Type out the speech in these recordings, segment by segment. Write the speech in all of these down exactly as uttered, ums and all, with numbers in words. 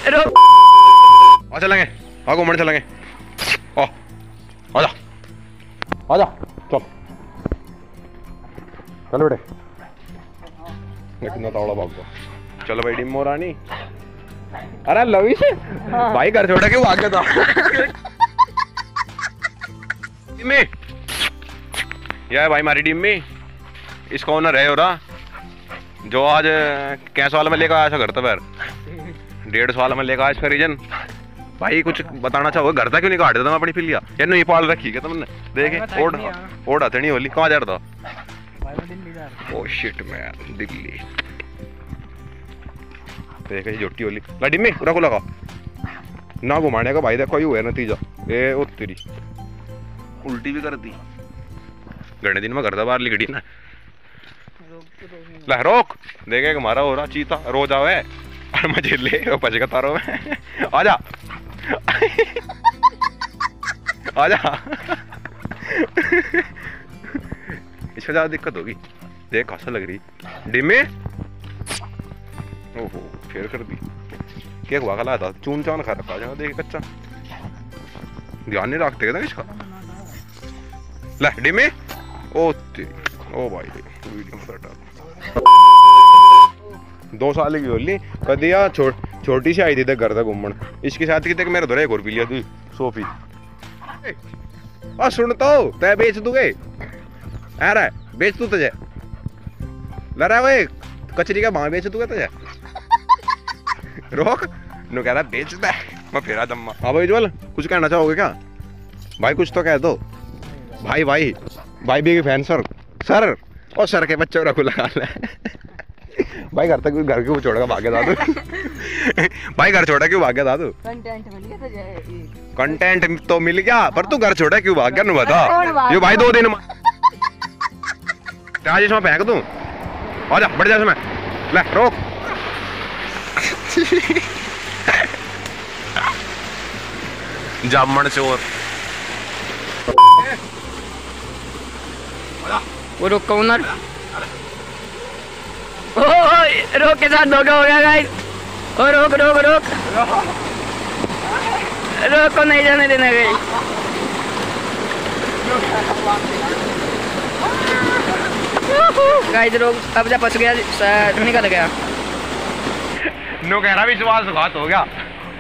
आ चलेंगे, आ घूमने चलेंगे। आ आजा आजा चल चलो बेटे। कितना तौड़ा भाग गया। चलो भाई डिम्मो रानी। अरे लवी से हाँ। भाई घर छोड़ा क्यों भाग गया था? डिम्मी यह है भाई हमारी डिम्मी। इसका ओनर है हो रहा जो आज कैसे साल में लेकर आया था घर तो फिर डेढ़ साल में लेकर आया इसका रीजन। भाई कुछ बताना चाहोगे घर था क्यों नहीं काट देता मैं अपनी फिलिया या नहीं पाल रखी क्या तुमने? देखे ओढ़ ओढ़ आते नहीं होली कहाँ जा रहा था? ओ शिट मैन दिल्ली देखे जोटी होली ला डिम्मी रखो लगा ना घुमाने का भाई देखो यू है नतीजा। ए ओ तेरी उल्टी भी कर दी घने दिन में घर था बाहर लिखड़ी ना। ला रोक देखे हमारा हो रहा चीता रोज आवे और मजे ले पच का तारो में आजा आजा इसका ज्यादा दिक्कत होगी। देख कैसा लग रही डिम्मी। ओहो फिर कर दी क्या हुआ खला था चून चान खा रखा जहाँ देख कच्चा ध्यान नहीं रखते क्या इसका। ला डिम्मी ओ तेरी ओ भाई वीडियो दो साल की होली कदिया छो, छोटी सी आई थी घर तक घूमन इसके साथ की मेरे धोरे एक और पी लिया तू सोफी। आ सुन तो तय बेच दूंगे अरे बेच तू तुझे लड़ा वो कचरी का भाव बेच दूंगा तुझे। रोक नु कह रहा बेच दे मैं फेरा दम्मा। हाँ भाई ज्वल कुछ कहना चाहोगे क्या? भाई कुछ तो कह दो भाई। भाई भाई भी फैन सर सर और सर के बच्चों रखो लगा ले भाई घर तक घर क्यों छोड़ के भागे दादू भाई घर छोड़ा क्यों भाग गया दादू? कंटेंट मिल गया तो कंटेंट तो मिल गया पर तू घर छोड़ा क्यों भाग गया नु बता। ये भाई दो दिन आज इसमें फेंक दूं आजा बढ़ जा इसमें ले रोक जामन चोर वो रोक कौन रोक के साथ धोखा हो गया गाइस। ओ रोक रोक रोक रोक को नहीं जाने देना गई। गाइस रोक अब जा फंस गया निकल गया नो कह रहा विश्वासघात हो गया।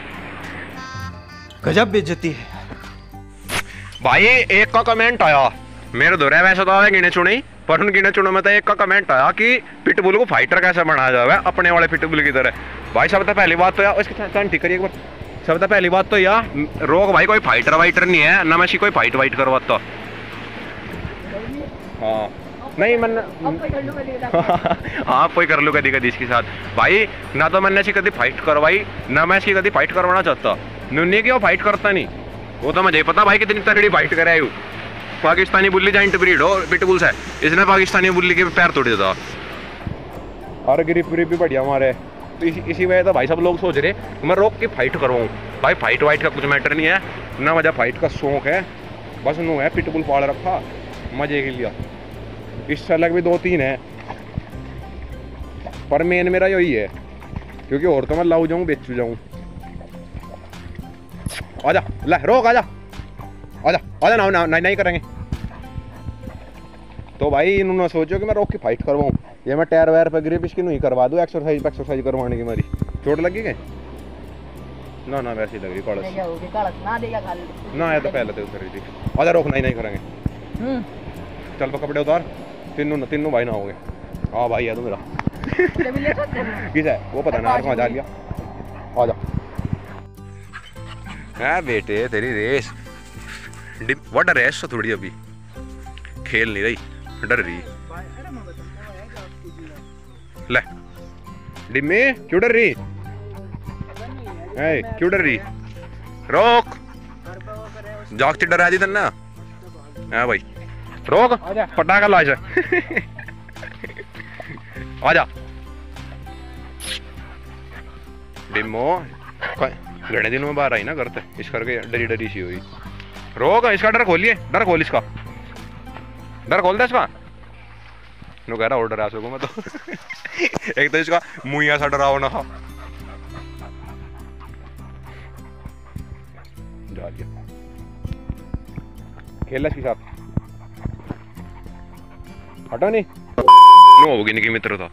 गजब बेइज्जती है भाई। एक का कमेंट आया मेरे दोहरा वैसे तो गिने चुने पर उन गिने चुने में तो एक का कमेंट आया कि पिटबुल को फाइटर कैसे बनाया जाए अपने वाले पिटबुल की तरह। भाई सब तो पहली बात तो यार इसकी चांद ठीक करिए एक बार। सब तो पहली बात तो यार रोक भाई कोई फाइटर वाइटर नहीं है ना मैं कोई फाइट वाइट करवाता। हाँ नहीं मन हाँ कोई कर लूँ कभी कभी इसके साथ भाई ना तो मैंने ऐसी कभी फाइट करवाई ना मैं इसकी कभी फाइट करवाना चाहता। नुन्नी की वो फाइट करता नहीं वो तो मुझे पता भाई कितनी तगड़ी फाइट करे आयु। पाकिस्तानी बुल्ली जाइंट ब्रीड हो पिटबुल्स है इसने पाकिस्तानी बुल्ली के पैर तोड़ देता और ग्रिप ग्रिप भी बढ़िया हमारे तो इसी इसी वजह से भाई सब लोग सोच रहे मैं रोक के फाइट करवाऊँ। भाई फाइट वाइट का कुछ मैटर नहीं है ना मुझे फाइट का शौक है बस नो है पिटबुल पाल रखा मजे के लिए। इससे अलग भी दो तीन है पर मेन मेरा यही है क्योंकि और तो मैं लाऊ जाऊँ बेचू जाऊँ। आजा ले रोक आजा आजा आजा ना ना नहीं करेंगे तो भाई इन्होंने सोचो कि मैं रोक के फाइट करवाऊँ ये मैं टायर वायर पे ग्रिप इसकी नहीं करवा दूँ एक्सरसाइज एक्सरसाइज करवाने की मारी चोट लगी गई ना ना वैसे ही लग रही कड़स ना ये तो पहले तो उतर रही थी। आजा रोक नहीं नहीं करेंगे चल कपड़े उतार तीनों तीनों भाई ना हो गए। हाँ भाई है तो मेरा किस है वो पता ना कहाँ जा लिया। आजा है बेटे तेरी रेस व्हाट अ रेस तो थोड़ी अभी खेल नहीं रही डर रही। ले डिम्मी क्यों डर रही ए क्यों डर रही? रोक जागती डरा दी तन्ना है भाई रोक पटाखा लाश आजा डिम्मो घने दिन में बाहर आई ना करते इस करके डरी डरी सी हुई। रोक इसका डर खोलिए डर खोल इसका डर खोल दे इसका नो कह रहा ऑर्डर आ सको मैं तो एक तो इसका मुँह सा डराओ ना खेल इसके साथ, हटा नहीं नो होगी इनकी मित्रता।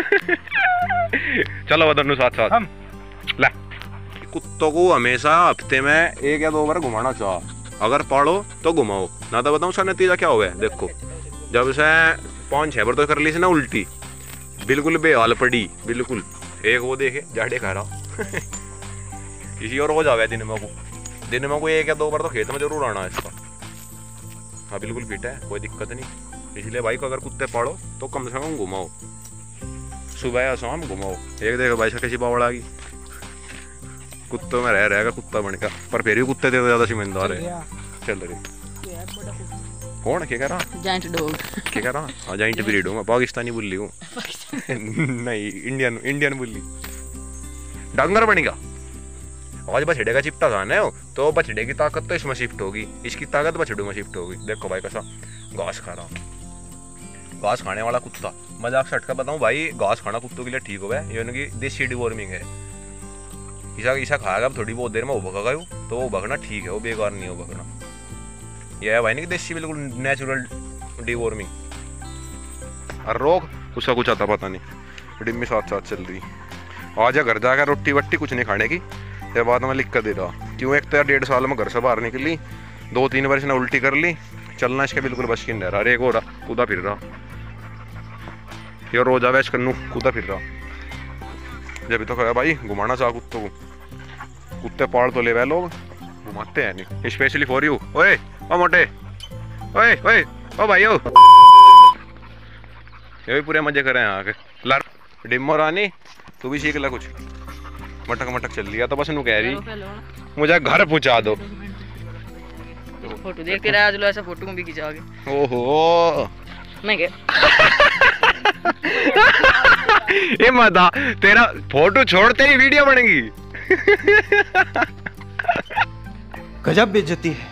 चलो दोनों साथ साथ हम ला। कुत्तों को हमेशा हफ्ते में एक या दो बार घुमाना चाह, अगर पालो तो घुमाओ ना, तो बताऊँ उसका नतीजा क्या हुआ है। देखो जब से पाँच छह बार तो कर ली से ना उल्टी, बिल्कुल बेहाल पड़ी बिल्कुल। एक वो देखे जाड़े खा रहा किसी और हो जावे दिन में को, दिन में को एक या दो बार तो खेत में जरूर आना है इसका। हाँ बिल्कुल फिट है, कोई दिक्कत नहीं। इसलिए भाई को अगर कुत्ते पालो तो कम से कम घुमाओ, सुबह या शाम घुमाओ। एक देखो भाई कैसी बावड़ आ गई, कुत्तों में रह रहेगा कुत्ता बन का, पर फिर भी कुत्ते से ज्यादा समझदार है। चल रही कौन क्या कह रहा? Giant dog. क्या कह रहा? हाँ जाइंट ब्रीड हूँ, पाकिस्तानी बुल्ली हूँ। नहीं इंडियन इंडियन बुल्ली। डंगर बनेगा आज बछड़े का चिपटा खाना है तो बछड़े की ताकत तो इसमें शिफ्ट होगी, इसकी ताकत बछड़ों में शिफ्ट होगी। देखो भाई कैसा घास खा रहा, घास खाने वाला कुत्ता। मजाक से हटकर बताऊं भाई, घास खाना कुत्तों के लिए ठीक होगा, यानी कि देसी डिवॉर्मिंग है। ईसा ईसा खाएगा थोड़ी बहुत देर में वो भगा गयो तो वो भगना ठीक है, वो बेकार नहीं हो भगना। यह है भाई नहीं कि देसी बिल्कुल नेचुरल डिवॉर्मिंग। और रोग उसका कुछ आता पता नहीं। डिम्मी साथ साथ चल रही, आज घर जाकर रोटी वट्टी कुछ नहीं खाने की, ये बात मैं लिख कर दे रहा। क्यों? एक तो यार डेढ़ साल में घर से बाहर निकली, दो तीन बार इसने उल्टी कर ली, चलना इसके बिल्कुल बस की नहीं रहा। एक हो रहा कूदा फिर रहा, ये रोज आवे कन्नू कूदा फिर रहा। जब तो कहा भाई घुमाना चाह कुत्तों को, कुत्ते पाल तो ले वह लोग घुमाते हैं नहीं, स्पेशली फॉर यू। ओए ओ मोटे, ओए ओए ओ भाई ओ, ये भी पूरे मजे कर रहे हैं आके। लर डिम्मो रानी तू भी सीख ला कुछ, मटक मटक चल लिया तो बस नू कह रही मुझे घर पहुंचा दो। फोटो देखते रहा चलो, ऐसा फोटो में भी खिंचाओगे। ओहो मैं क्या ये मत तेरा फोटो छोड़ तेरी वीडियो बनेगी। गजब बेइज्जती है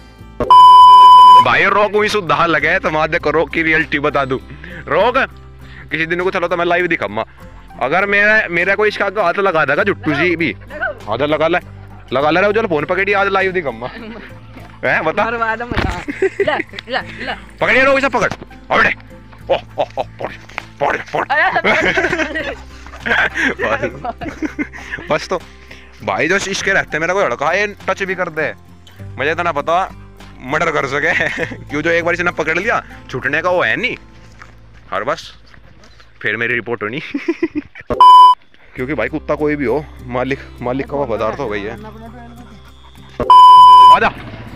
भाई। रोक हुई सुधा लगे तो मां देखो रोक की रियलिटी बता दूं। रोक किसी दिन को चलो तो मैं लाइव दिखाऊंगा, अगर मेरा मेरा कोई इसका हाथ लगा देगा जुट्टू जी भी हाथ लगा ले लगा ले रहा, चलो फोन पकड़ी आज लाइव दिखाऊंगा। हैं बता ला ला ला पकड़िए रोक, इसे पकड़ अबे ओ ओ ओ पड़ पड़ पड़। बस तो भाई जो इसके रहते मेरा कोई लड़का है टच भी कर दे, मुझे तो ना पता मर्डर कर सके। क्यों? जो एक बार इसने पकड़ लिया छूटने का वो है नहीं, हर बस फिर मेरी रिपोर्ट होनी। क्योंकि भाई कुत्ता कोई भी हो, मालिक मालिक का वफादार तो वही है। आजा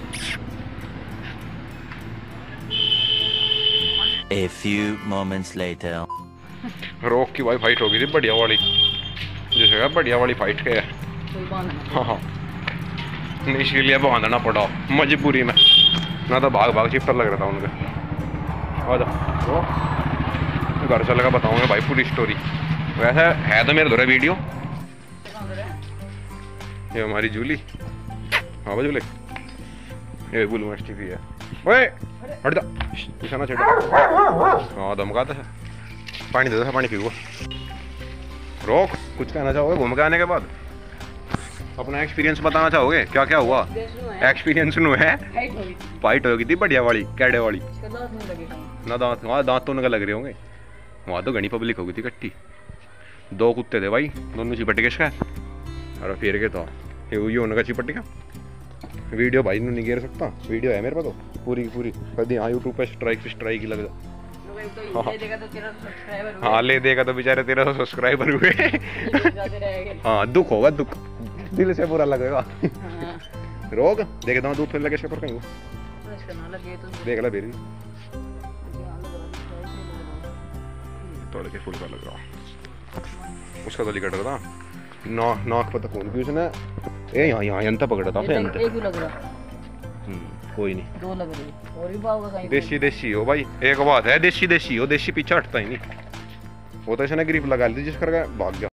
A few moments later. रोक की भाई फाइट होगी थी बढ़िया वाली, जैसे बढ़िया वाली फाइट के है। हाँ हाँ नहीं इसीलिए बांधना पड़ा मजबूरी में, ना तो भाग भाग चिपटा लग रहा था उनका। आजा घर चल का बताऊंगा भाई पूरी स्टोरी। वैसे है तो मेरे दोरे वीडियो, ये हमारी जूली। हाँ जूली ये बुलू मस्ती भी है। ओए हट जा निशाना छेड़। हाँ धमकाता है, पानी दे दो पानी पीओ। रोक कुछ कहना चाहोगे घूम के आने के बाद? अपना एक्सपीरियंस बताना चाहोगे क्या क्या हुआ? एक्सपीरियंस नु है फाइट हो गई थी बढ़िया वाली कैडे वाली ना, दांत वहाँ दांत तो उनका लग रहे होंगे, वहाँ तो घनी पब्लिक हो गई थी इकट्ठी। दो कुत्ते थे भाई, दोनों चिपट के इसका और फिर के तो ये उनका चिपट गया। वीडियो भाई नहीं गिर सकता, वीडियो है मेरे पास तो पूरी पूरी कभी। हाँ यूट्यूब पे स्ट्राइक पे स्ट्राइक ही लग जा। हाँ ले देगा तो बेचारे तेरह सौ सब्सक्राइबर हुए। हाँ दुख होगा, दुख दिल से बुरा लगेगा। रोग देखता हूँ दूध फिर लगे पर कहीं देख ला बेरी थोड़े के फुल का लग रहा उसका तो लिखा था ना नाक पता कौन भी उसने ए यहाँ यहाँ यंता पकड़ा था फिर एक ही लग रहा। हम्म कोई नहीं, दो लग रही और भी पाओगे कहीं। देसी देसी हो भाई, एक बात है देसी देसी हो, देसी पीछे हटता ही नहीं। वो तो इसने ग्रिप लगा ली जिस करके भाग गया।